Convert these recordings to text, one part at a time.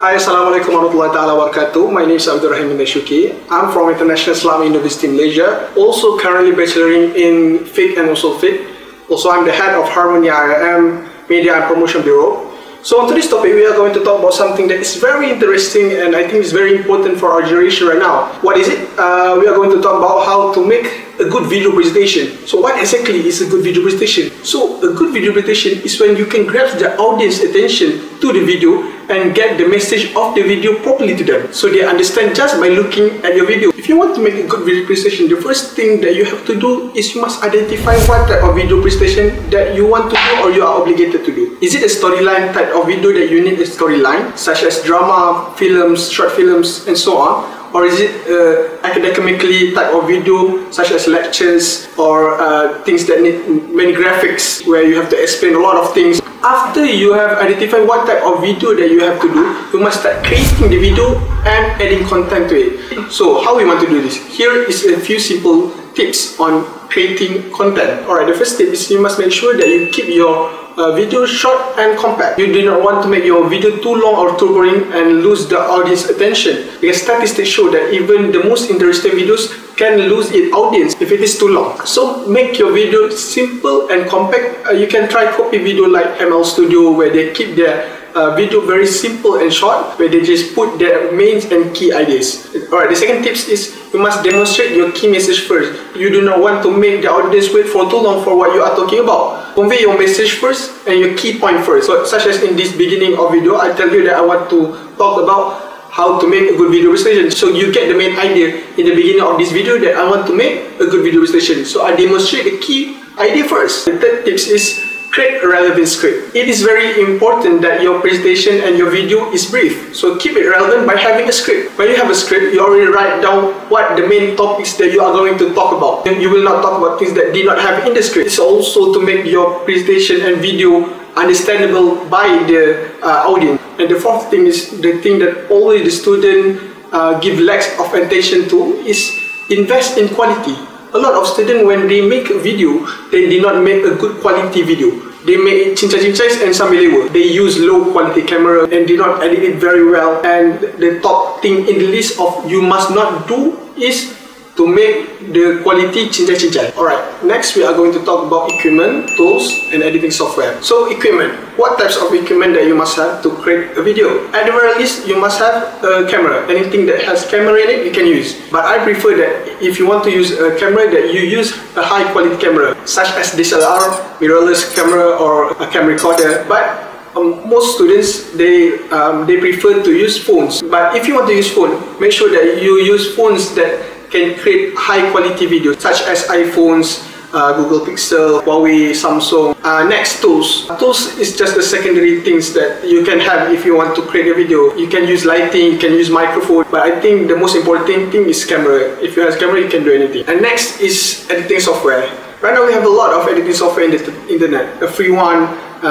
Hi, Assalamualaikum warahmatullahi wabarakatuh. My name is Abdul Rahim Indashuki. I'm from International Islamic University in Malaysia. Also currently bacheloring in Fiqh and Usul Fiqh. Also, I'm the head of Harmony IIM Media and Promotion Bureau. So on today's topic, we are going to talk about something that is very interesting and I think is very important for our generation right now. What is it? We are going to talk about how to make a good video presentation. So what exactly is a good video presentation? So a good video presentation is when you can grab the audience attention to the video and get the message of the video properly to them, so they understand just by looking at your video. If you want to make a good video presentation, the first thing that you have to do is you must identify what type of video presentation that you want to do or you are obligated to do. Is it a storyline type of video that you need a storyline, such as drama, films, short films, and so on? Or is it academically type of video, such as lectures or things that need many graphics, where you have to explain a lot of things? After you have identified what type of video that you have to do, you must start creating the video and adding content to it. So how we want to do this? Here is a few simple tips on creating content. Alright, the first tip is you must make sure that you keep your video short and compact. You do not want to make your video too long or too boring and lose the audience attention, because statistics show that even the most interesting videos can lose its audience if it is too long. So make your video simple and compact. You can try copy video like ML Studio, where they keep their video very simple and short, where they just put their main and key ideas. Alright, the second tip is you must demonstrate your key message first. You do not want to make the audience wait for too long for what you are talking about. Convey your message first and your key point first. So, such as in this beginning of video, I tell you that I want to talk about how to make a good video presentation. So you get the main idea in the beginning of this video that I want to make a good video presentation. So I demonstrate the key idea first. The third tip is create a relevant script. It is very important that your presentation and your video is brief. So keep it relevant by having a script. When you have a script, you already write down what the main topics that you are going to talk about. You will not talk about things that did not have in the script. It's also to make your presentation and video understandable by the audience. And the fourth thing is the thing that always the student give lacks of attention to is invest in quality. A lot of students, when they make a video, they did not make a good quality video. They make cincai-cincai and sambil lewa. They use low quality camera and did not edit it very well. And the top thing in the list of you must not do is to make the quality cincai-cincai. Alright, next we are going to talk about equipment, tools, and editing software. So equipment, what types of equipment that you must have to create a video? At the very least, you must have a camera. Anything that has camera in it, you can use. But I prefer that if you want to use a camera, that you use a high quality camera, such as DSLR, mirrorless camera, or a camera recorder. But most students, they prefer to use phones. But if you want to use phone, make sure that you use phones that can create high quality videos, such as iPhones, Google Pixel, Huawei, Samsung. Next, tools. Tools is just the secondary things that you can have if you want to create a video. You can use lighting, you can use microphone, but I think the most important thing is camera. If you have camera, you can do anything. And next is editing software. Right now we have a lot of editing software in the internet. A free one,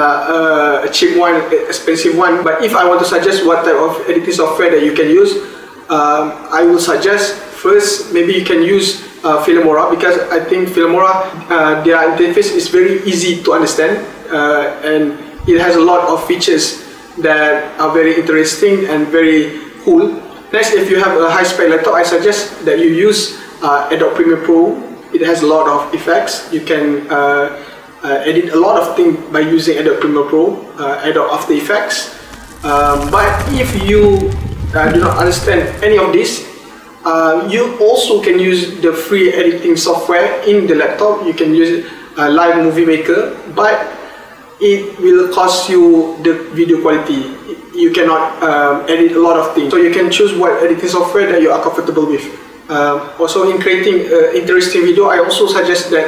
a cheap one, expensive one. But if I want to suggest what type of editing software that you can use, I will suggest first, maybe you can use Filmora, because I think Filmora, their interface is very easy to understand and it has a lot of features that are very interesting and very cool. Next, if you have a high-spec laptop, I suggest that you use Adobe Premiere Pro. It has a lot of effects. You can edit a lot of things by using Adobe Premiere Pro, Adobe After Effects. But if you do not understand any of this, you also can use the free editing software in the laptop. You can use Live Movie Maker, but it will cost you the video quality. You cannot edit a lot of things. So you can choose what editing software that you are comfortable with. Also, in creating an interesting video, I also suggest that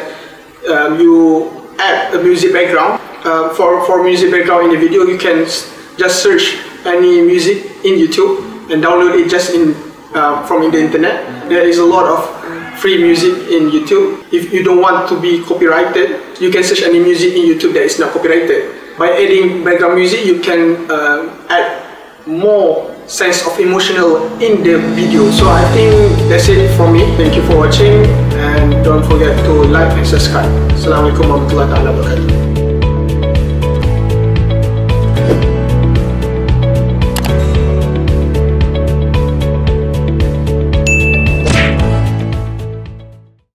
you add a music background. For music background in the video, you can just search any music in YouTube and download it just from the internet. There is a lot of free music in YouTube. If you don't want to be copyrighted, you can search any music in YouTube that is not copyrighted. By adding background music, you can add more sense of emotional in the video. So I think that's it from me. Thank you for watching and don't forget to like and subscribe. Assalamualaikum warahmatullahi wabarakatuh.